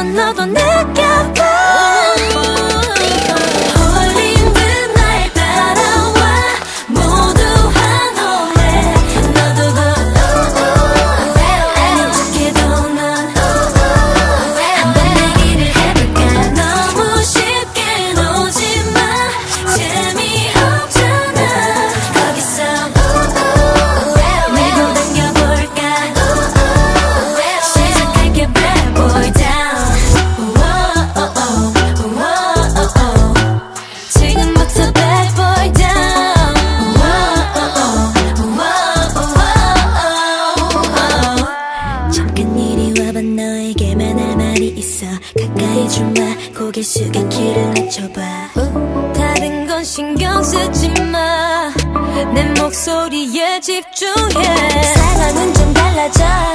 너도 느껴봐. 홀린 듯 날 따라와 모두 환호해. 너도 아닌 척해도 넌 한번 내기를 해볼까. 너무 쉽게 놓지마. 재미없잖아. 거기서 밀고 당겨볼까. 시작할게 bad boy down. 지금부터 bad boy down. 잠깐 이리 와봐. 너에게만 할 말이 있어. 가까이 좀 와. 고개 숙여 귀를 낮춰봐. 다른 건 신경 쓰지 마. 내 목소리에 집중해. 상황은 좀 달라져.